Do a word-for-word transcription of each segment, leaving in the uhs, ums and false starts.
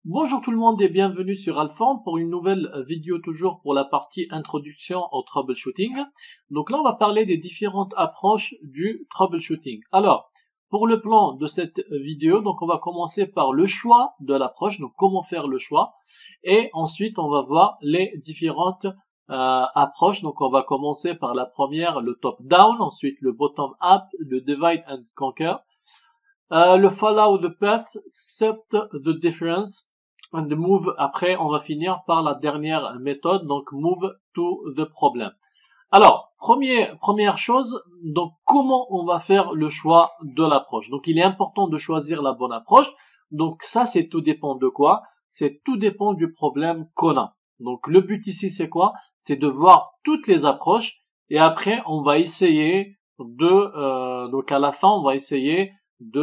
Bonjour tout le monde et bienvenue sur Alphand pour une nouvelle vidéo toujours pour la partie introduction au troubleshooting. Donc là on va parler des différentes approches du troubleshooting. Alors pour le plan de cette vidéo, donc on va commencer par le choix de l'approche, donc comment faire le choix, et ensuite on va voir les différentes euh, approches. Donc on va commencer par la première, le top down, ensuite le bottom up, le divide and conquer, euh, le follow the path, set the difference, and move. Après, on va finir par la dernière méthode, donc move to the problem. Alors, premier, première chose, donc comment on va faire le choix de l'approche. Donc, il est important de choisir la bonne approche. Donc, ça, c'est tout dépend de quoi? C'est tout dépend du problème qu'on a. Donc, le but ici, c'est quoi? C'est de voir toutes les approches et après, on va essayer de, euh, donc à la fin, on va essayer de,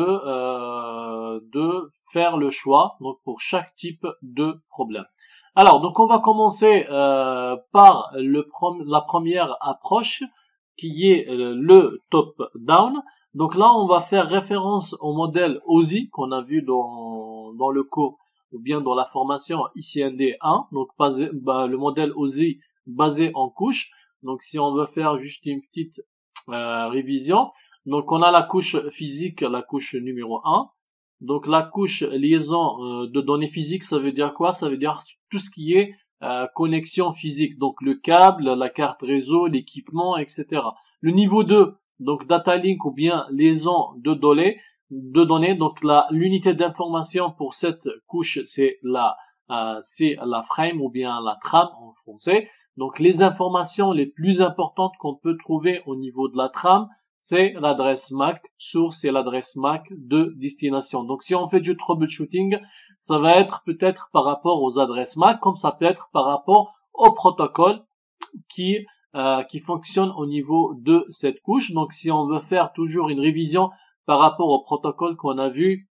euh, de faire le choix, donc pour chaque type de problème. Alors, donc on va commencer euh, par le prom la première approche qui est euh, le top-down. Donc là, on va faire référence au modèle O S I qu'on a vu dans, dans le cours ou bien dans la formation I C N D un. Donc basé, bah, le modèle O S I basé en couches. Donc si on veut faire juste une petite euh, révision, donc on a la couche physique, la couche numéro un. Donc la couche liaison euh, de données physiques, ça veut dire quoi? Ça veut dire tout ce qui est euh, connexion physique, donc le câble, la carte réseau, l'équipement, et cetera. Le niveau deux, donc data link ou bien liaison de données, de données. Donc la l'unité d'information pour cette couche, c'est la euh, c'est la frame ou bien la trame en français. Donc les informations les plus importantes qu'on peut trouver au niveau de la trame, c'est l'adresse M A C source et l'adresse M A C de destination. Donc, si on fait du troubleshooting, ça va être peut-être par rapport aux adresses M A C, comme ça peut être par rapport au protocole qui euh, qui fonctionne au niveau de cette couche. Donc, si on veut faire toujours une révision par rapport au protocole qu'on a vu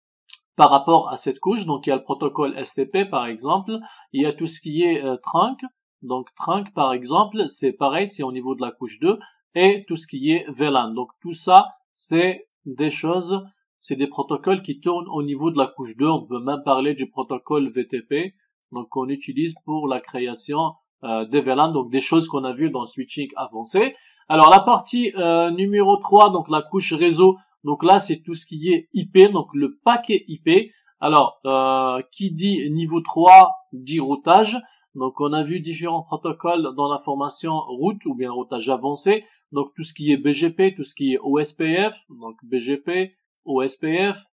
par rapport à cette couche, donc il y a le protocole S T P par exemple, il y a tout ce qui est euh, trunk. Donc, trunk par exemple, c'est pareil, c'est au niveau de la couche deux. Et tout ce qui est V LAN. Donc tout ça, c'est des choses, c'est des protocoles qui tournent au niveau de la couche deux. On peut même parler du protocole V T P, donc qu'on utilise pour la création euh, des V LAN, donc des choses qu'on a vues dans le switching avancé. Alors la partie euh, numéro trois, donc la couche réseau, donc là c'est tout ce qui est I P, donc le paquet I P. Alors euh, qui dit niveau trois dit routage. Donc on a vu différents protocoles dans la formation route ou bien routage avancé. Donc tout ce qui est B G P, tout ce qui est O S P F, donc B G P, O S P F,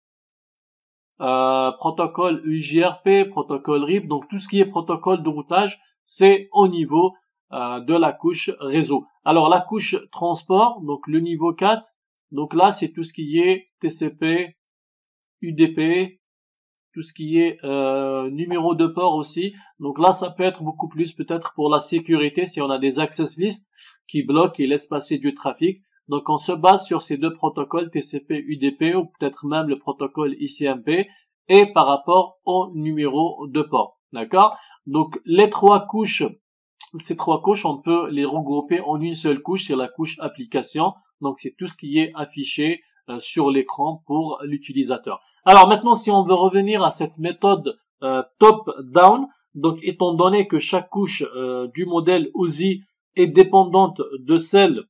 euh, protocole U J R P, protocole R I P, donc tout ce qui est protocole de routage, c'est au niveau euh, de la couche réseau. Alors la couche transport, donc le niveau quatre, donc là c'est tout ce qui est T C P, U D P, tout ce qui est euh, numéro de port aussi. Donc là, ça peut être beaucoup plus peut-être pour la sécurité si on a des access lists qui bloquent et laissent passer du trafic. Donc on se base sur ces deux protocoles T C P, U D P ou peut-être même le protocole I C M P et par rapport au numéro de port. D'accord? Donc les trois couches, ces trois couches, on peut les regrouper en une seule couche, c'est la couche application. Donc c'est tout ce qui est affiché euh, sur l'écran pour l'utilisateur. Alors maintenant, si on veut revenir à cette méthode euh, top-down, donc étant donné que chaque couche euh, du modèle O S I est dépendante de celle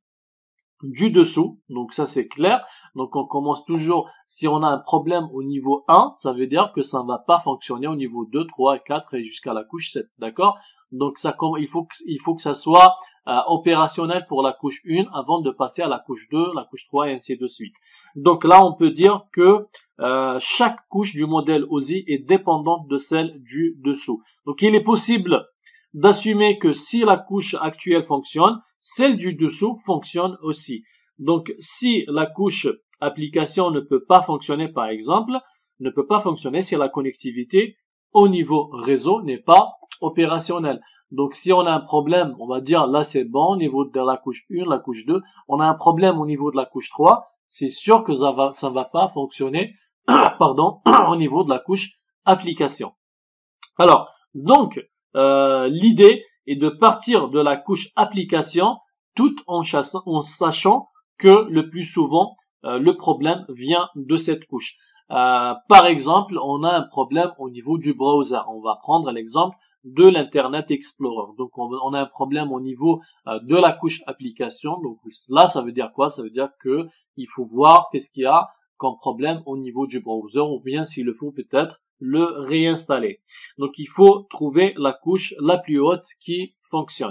du dessous, donc ça c'est clair. Donc on commence toujours, si on a un problème au niveau un, ça veut dire que ça ne va pas fonctionner au niveau deux, trois, quatre et jusqu'à la couche sept, d'accord? Donc ça, il faut que, il faut que ça soit euh, opérationnel pour la couche un avant de passer à la couche deux, la couche trois et ainsi de suite. Donc là on peut dire que euh, chaque couche du modèle O S I est dépendante de celle du dessous. Donc il est possible d'assumer que si la couche actuelle fonctionne, celle du dessous fonctionne aussi. Donc si la couche application ne peut pas fonctionner par exemple, ne peut pas fonctionner si la connectivité au niveau réseau n'est pas opérationnelle. Donc si on a un problème, on va dire là c'est bon au niveau de la couche un, la couche deux, on a un problème au niveau de la couche trois, c'est sûr que ça va, ça va pas fonctionner pardon, au niveau de la couche application. Alors, donc, euh, l'idée est de partir de la couche application tout en, chassant, en sachant que le plus souvent, euh, le problème vient de cette couche. Euh, par exemple, on a un problème au niveau du browser. On va prendre l'exemple de l'Internet Explorer. Donc, on, on a un problème au niveau euh, de la couche application. Donc, là, ça veut dire quoi? Ça veut dire que il faut voir qu'est-ce qu'il y a comme problème au niveau du browser, ou bien s'il le faut peut-être le réinstaller. Donc, il faut trouver la couche la plus haute qui fonctionne.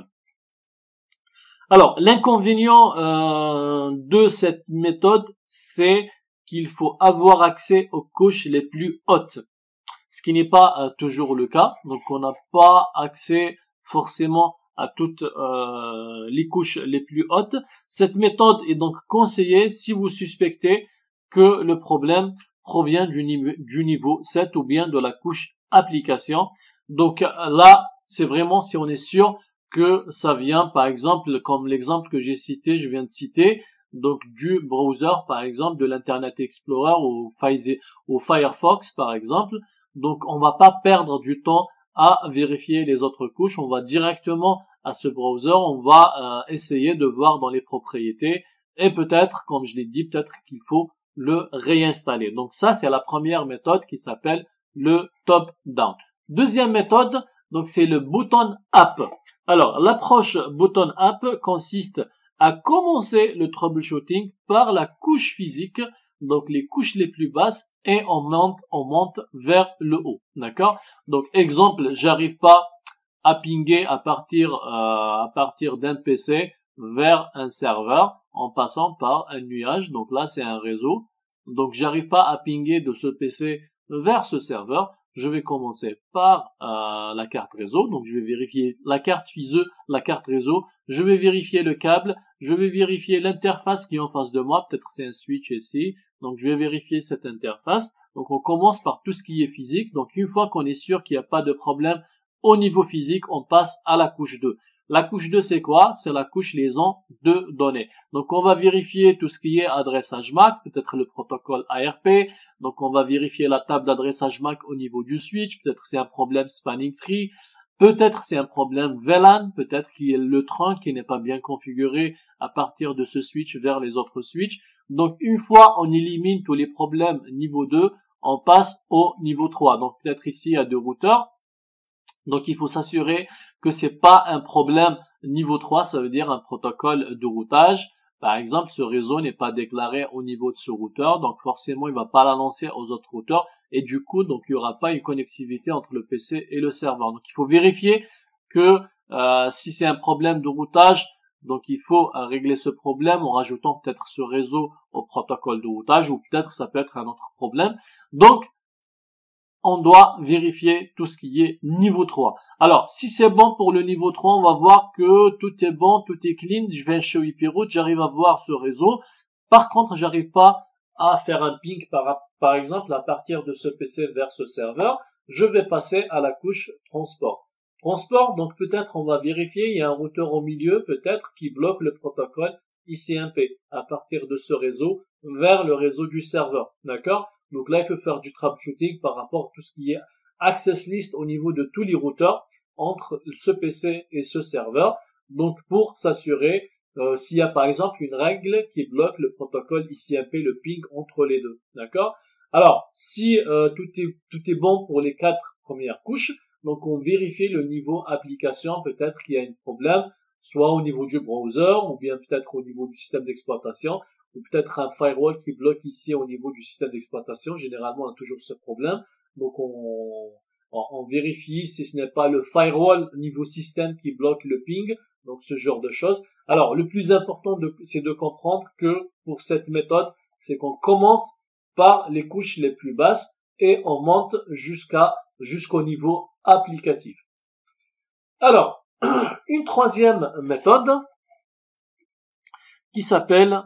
Alors, l'inconvénient euh, de cette méthode, c'est qu'il faut avoir accès aux couches les plus hautes, ce qui n'est pas euh, toujours le cas. Donc, on n'a pas accès forcément à toutes euh, les couches les plus hautes. Cette méthode est donc conseillée si vous suspectez que le problème provient du niveau, du niveau sept ou bien de la couche application. Donc là, c'est vraiment si on est sûr que ça vient, par exemple, comme l'exemple que j'ai cité, je viens de citer, donc du browser, par exemple, de l'Internet Explorer ou, ou Firefox, par exemple. Donc, on va pas perdre du temps à vérifier les autres couches. On va directement à ce browser, on va euh, essayer de voir dans les propriétés et peut-être, comme je l'ai dit, peut-être qu'il faut le réinstaller. Donc ça, c'est la première méthode qui s'appelle le top-down. Deuxième méthode, donc c'est le bottom-up. Alors, l'approche bottom-up consiste à commencer le troubleshooting par la couche physique, donc les couches les plus basses, et on monte, on monte vers le haut. D'accord? Donc, exemple, j'arrive pas à pinguer à partir, euh, à partir d'un P C vers un serveur en passant par un nuage. Donc là, c'est un réseau. Donc, j'arrive pas à pinguer de ce P C vers ce serveur. Je vais commencer par euh, la carte réseau. Donc, je vais vérifier la carte F I S E, la carte réseau. Je vais vérifier le câble. Je vais vérifier l'interface qui est en face de moi. Peut-être c'est un switch ici. Donc, je vais vérifier cette interface. Donc, on commence par tout ce qui est physique. Donc, une fois qu'on est sûr qu'il n'y a pas de problème au niveau physique, on passe à la couche deux. La couche deux, c'est quoi? C'est la couche liaison de données. Donc, on va vérifier tout ce qui est adressage M A C, peut-être le protocole A R P. Donc, on va vérifier la table d'adressage M A C au niveau du switch. Peut-être c'est un problème spanning tree. Peut-être c'est un problème V LAN. Peut-être qu'il y a le trunk qui n'est pas bien configuré à partir de ce switch vers les autres switches. Donc, une fois on élimine tous les problèmes niveau deux, on passe au niveau trois. Donc, peut-être ici, il y a deux routeurs. Donc, il faut s'assurer que c'est pas un problème niveau trois, ça veut dire un protocole de routage. Par exemple, ce réseau n'est pas déclaré au niveau de ce routeur, donc forcément, il va pas l'annoncer aux autres routeurs, et du coup, donc, il y aura pas une connectivité entre le P C et le serveur. Donc, il faut vérifier que euh, si c'est un problème de routage, donc il faut euh, régler ce problème en rajoutant peut-être ce réseau au protocole de routage, ou peut-être ça peut être un autre problème. Donc, on doit vérifier tout ce qui est niveau trois. Alors, si c'est bon pour le niveau trois, on va voir que tout est bon, tout est clean. Je vais chez I P route, j'arrive à voir ce réseau. Par contre, j'arrive pas à faire un ping par, par exemple à partir de ce P C vers ce serveur. Je vais passer à la couche transport. Transport, donc peut-être on va vérifier, il y a un routeur au milieu, peut-être, qui bloque le protocole I C M P à partir de ce réseau vers le réseau du serveur. D'accord? Donc là, il faut faire du troubleshooting par rapport à tout ce qui est access list au niveau de tous les routeurs entre ce P C et ce serveur. Donc pour s'assurer euh, s'il y a par exemple une règle qui bloque le protocole I C M P, le ping entre les deux. D'accord? Alors, si euh, tout est tout est bon pour les quatre premières couches, donc on vérifie le niveau application, peut-être qu'il y a un problème, soit au niveau du browser ou bien peut-être au niveau du système d'exploitation, ou peut-être un firewall qui bloque ici au niveau du système d'exploitation. Généralement, on a toujours ce problème. Donc, on, on, on vérifie si ce n'est pas le firewall niveau système qui bloque le ping. Donc, ce genre de choses. Alors, le plus important, c'est de comprendre que pour cette méthode, c'est qu'on commence par les couches les plus basses et on monte jusqu'à jusqu'au niveau applicatif. Alors, une troisième méthode qui s'appelle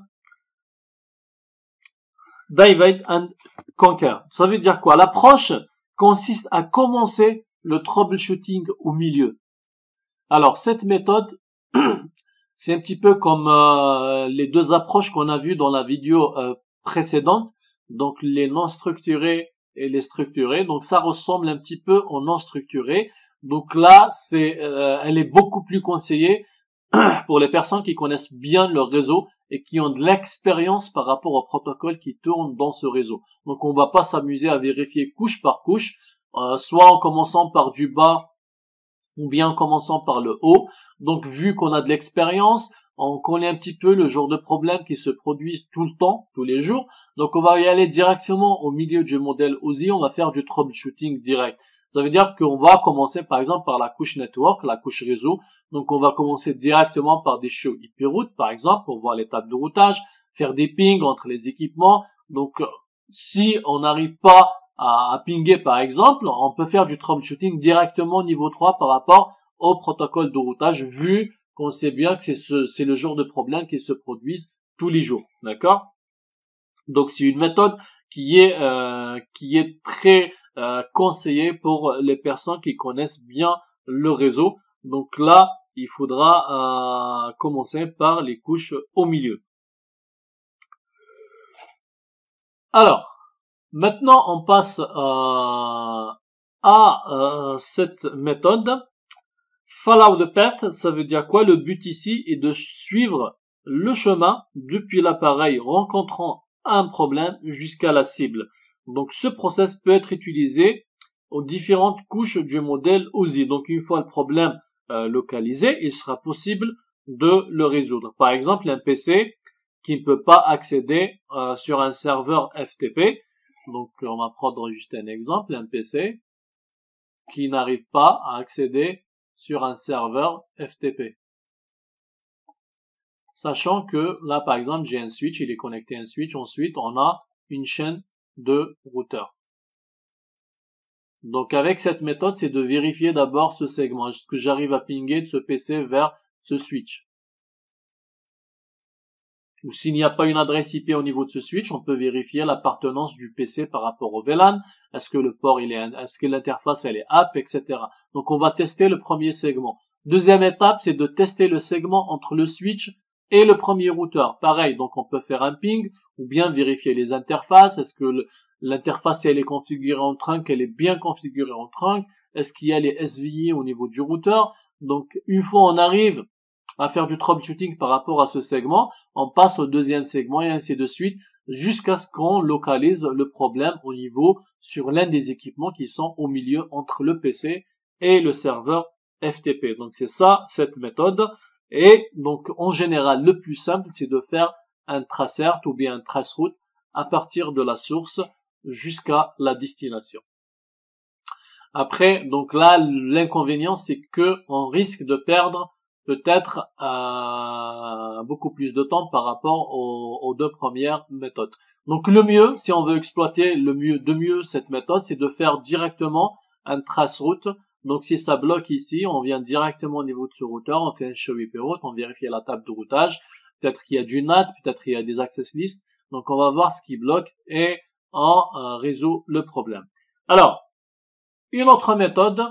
Divide and Conquer. Ça veut dire quoi? L'approche consiste à commencer le troubleshooting au milieu. Alors, cette méthode, c'est un petit peu comme euh, les deux approches qu'on a vues dans la vidéo euh, précédente. Donc, les non structurés et les structurés. Donc, ça ressemble un petit peu aux non structurés. Donc là, c'est, euh, elle est beaucoup plus conseillée pour les personnes qui connaissent bien leur réseau et qui ont de l'expérience par rapport au protocole qui tourne dans ce réseau. Donc on va pas s'amuser à vérifier couche par couche, euh, soit en commençant par du bas ou bien en commençant par le haut. Donc vu qu'on a de l'expérience, on connaît un petit peu le genre de problèmes qui se produisent tout le temps, tous les jours. Donc on va y aller directement au milieu du modèle O S I, on va faire du troubleshooting direct. Ça veut dire qu'on va commencer par exemple par la couche network, la couche réseau. Donc on va commencer directement par des show I P route par exemple pour voir l'état de routage, faire des pings entre les équipements. Donc si on n'arrive pas à, à pinguer par exemple, on peut faire du troubleshooting directement niveau trois par rapport au protocole de routage, vu qu'on sait bien que c'est ce, c'est le genre de problème qui se produisent tous les jours, d'accord? Donc c'est une méthode qui est euh, qui est très euh, conseillée pour les personnes qui connaissent bien le réseau. Donc là, il faudra euh, commencer par les couches au milieu. Alors, maintenant on passe euh, à euh, cette méthode. Follow the path, ça veut dire quoi? Le but ici est de suivre le chemin depuis l'appareil rencontrant un problème jusqu'à la cible. Donc ce process peut être utilisé aux différentes couches du modèle O S I. Donc une fois le problème euh, localisé, il sera possible de le résoudre. Par exemple, un P C qui ne peut pas accéder euh, sur un serveur F T P. Donc on va prendre juste un exemple, un P C qui n'arrive pas à accéder sur un serveur F T P. Sachant que là, par exemple, j'ai un switch, il est connecté à un switch. Ensuite, on a une chaîne de routeurs. Donc, avec cette méthode, c'est de vérifier d'abord ce segment. Est-ce que j'arrive à pinguer de ce P C vers ce switch? Ou s'il n'y a pas une adresse I P au niveau de ce switch, on peut vérifier l'appartenance du P C par rapport au V LAN. Est-ce que le port, il est, est-ce que l'interface, elle est app, et cetera. Donc, on va tester le premier segment. Deuxième étape, c'est de tester le segment entre le switch et le premier routeur. Pareil, donc on peut faire un ping ou bien vérifier les interfaces. Est-ce que l'interface, si elle est configurée en trunk, elle est bien configurée en trunk? Est-ce qu'il y a les S V I au niveau du routeur? Donc, une fois on arrive à faire du troubleshooting par rapport à ce segment, on passe au deuxième segment et ainsi de suite jusqu'à ce qu'on localise le problème au niveau sur l'un des équipements qui sont au milieu entre le P C et le serveur F T P. Donc c'est ça, cette méthode. Et donc en général, le plus simple, c'est de faire un tracert ou bien un traceroute à partir de la source jusqu'à la destination. Après, donc là, l'inconvénient, c'est que on risque de perdre peut-être euh, beaucoup plus de temps par rapport aux, aux deux premières méthodes. Donc le mieux, si on veut exploiter le mieux de mieux cette méthode, c'est de faire directement un traceroute. Donc si ça bloque ici, on vient directement au niveau de ce routeur, on fait un show I P route, on vérifie la table de routage, peut-être qu'il y a du N A T, peut-être qu'il y a des access lists. Donc on va voir ce qui bloque et on euh, résout le problème. Alors, une autre méthode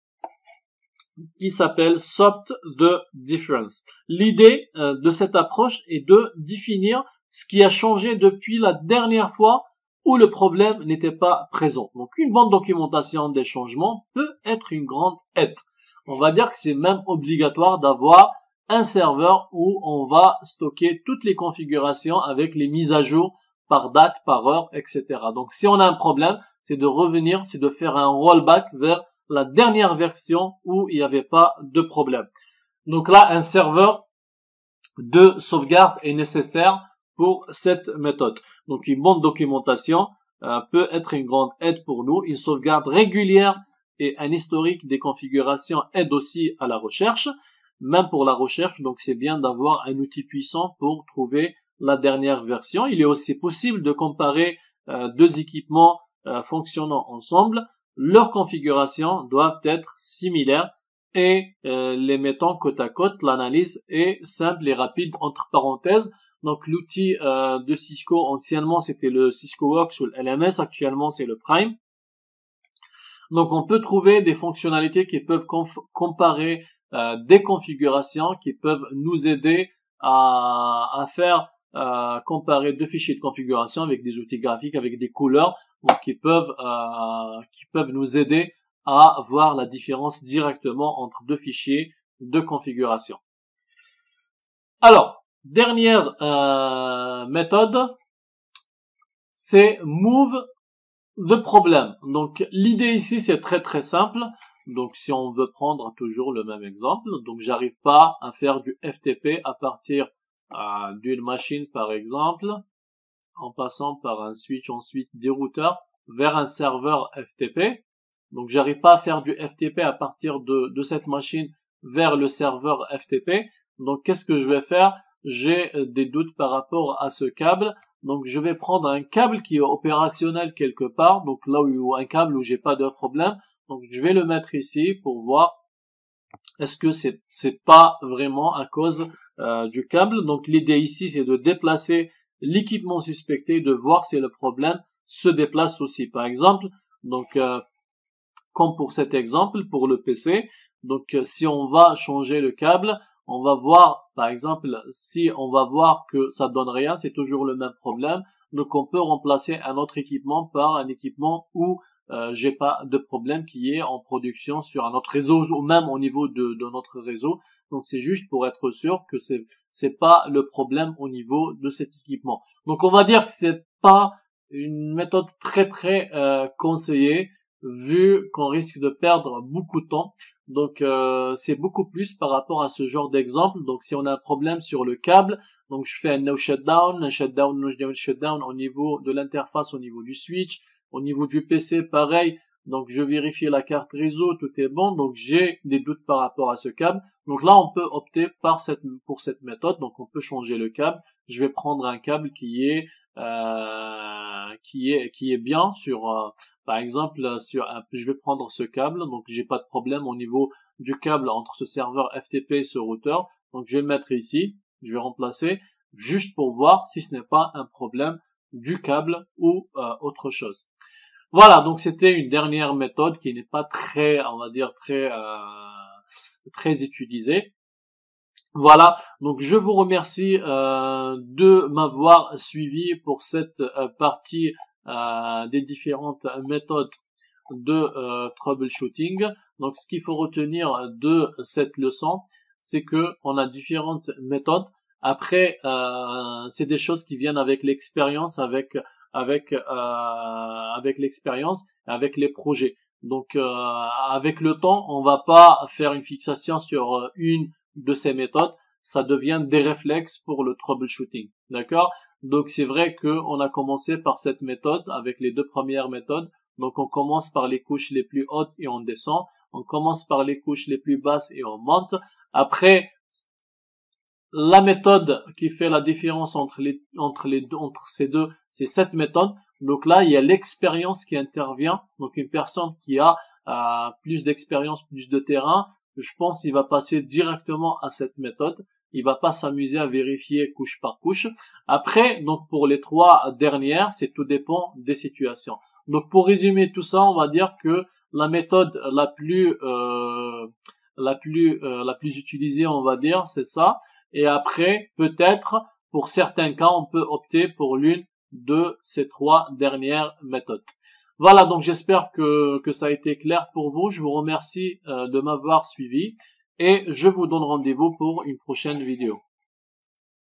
qui s'appelle Soft the Difference. L'idée euh, de cette approche est de définir ce qui a changé depuis la dernière fois où le problème n'était pas présent. Donc une bonne documentation des changements peut être une grande aide. On va dire que c'est même obligatoire d'avoir un serveur où on va stocker toutes les configurations avec les mises à jour par date, par heure, et cetera. Donc si on a un problème, c'est de revenir, c'est de faire un rollback vers la dernière version où il n'y avait pas de problème. Donc là, un serveur de sauvegarde est nécessaire pour cette méthode. Donc une bonne documentation euh, peut être une grande aide pour nous. Une sauvegarde régulière et un historique des configurations aide aussi à la recherche. Même pour la recherche, donc c'est bien d'avoir un outil puissant pour trouver la dernière version. Il est aussi possible de comparer euh, deux équipements euh, fonctionnant ensemble. Leurs configurations doivent être similaires et euh, les mettant côte à côte. L'analyse est simple et rapide entre parenthèses. Donc l'outil euh, de Cisco, anciennement c'était le Cisco Works ou le L M S, actuellement c'est le Prime. Donc on peut trouver des fonctionnalités qui peuvent comparer euh, des configurations, qui peuvent nous aider à, à faire euh, comparer deux fichiers de configuration avec des outils graphiques, avec des couleurs, donc qui peuvent euh, qui peuvent nous aider à voir la différence directement entre deux fichiers de configuration. Alors, Dernière euh, méthode, c'est move the problem. Donc l'idée ici c'est très très simple. Donc si on veut prendre toujours le même exemple, donc j'arrive pas à faire du F T P à partir euh, d'une machine par exemple, en passant par un switch ensuite des routeurs vers un serveur F T P. Donc j'arrive pas à faire du F T P à partir de, de cette machine vers le serveur F T P. Donc qu'est-ce que je vais faire? J'ai des doutes par rapport à ce câble. Donc je vais prendre un câble qui est opérationnel quelque part, donc là où un câble où j'ai pas de problème. Donc je vais le mettre ici pour voir est-ce que c'est c'est pas vraiment à cause euh, du câble. Donc l'idée ici c'est de déplacer l'équipement suspecté, de voir si le problème se déplace aussi. Par exemple, donc euh, comme pour cet exemple pour le P C, donc euh, si on va changer le câble, on va voir, par exemple, si on va voir que ça donne rien, c'est toujours le même problème. Donc, on peut remplacer un autre équipement par un équipement où euh, j'ai pas de problème qui est en production sur un autre réseau ou même au niveau de, de notre réseau. Donc, c'est juste pour être sûr que c'est c'est pas le problème au niveau de cet équipement. Donc, on va dire que c'est pas une méthode très très euh, conseillée vu qu'on risque de perdre beaucoup de temps. Donc euh, c'est beaucoup plus par rapport à ce genre d'exemple. Donc si on a un problème sur le câble, donc je fais un no shutdown, un shutdown, no shutdown au niveau de l'interface, au niveau du switch, au niveau du P C, pareil. Donc je vérifie la carte réseau, tout est bon. Donc j'ai des doutes par rapport à ce câble. Donc là on peut opter par cette pour cette méthode. Donc on peut changer le câble. Je vais prendre un câble qui est euh, qui est qui est bien sur euh, par exemple, sur un, je vais prendre ce câble, donc j'ai pas de problème au niveau du câble entre ce serveur F T P et ce routeur. Donc je vais le mettre ici, je vais remplacer, juste pour voir si ce n'est pas un problème du câble ou euh, autre chose. Voilà, donc c'était une dernière méthode qui n'est pas très, on va dire très euh, très utilisée. Voilà, donc je vous remercie euh, de m'avoir suivi pour cette euh, partie euh, des différentes méthodes de euh, troubleshooting. Donc ce qu'il faut retenir de cette leçon, c'est que on a différentes méthodes. Après, euh, c'est des choses qui viennent avec l'expérience, avec avec euh, avec l'expérience, avec les projets. Donc euh, avec le temps, on va pas faire une fixation sur une de ces méthodes, ça devient des réflexes pour le troubleshooting. D'accord? Donc c'est vrai que on a commencé par cette méthode avec les deux premières méthodes. Donc on commence par les couches les plus hautes et on descend. On commence par les couches les plus basses et on monte. Après, la méthode qui fait la différence entre les entre les deux, entre ces deux, c'est cette méthode. Donc là, il y a l'expérience qui intervient. Donc une personne qui a euh, plus d'expérience, plus de terrain, je pense qu'il va passer directement à cette méthode. Il va pas s'amuser à vérifier couche par couche. Après, donc pour les trois dernières, c'est tout dépend des situations. Donc pour résumer tout ça, on va dire que la méthode la plus euh, la plus euh, la plus utilisée, on va dire, c'est ça. Et après, peut-être, pour certains cas, on peut opter pour l'une de ces trois dernières méthodes. Voilà, donc j'espère que, que ça a été clair pour vous. Je vous remercie euh, de m'avoir suivi et je vous donne rendez-vous pour une prochaine vidéo.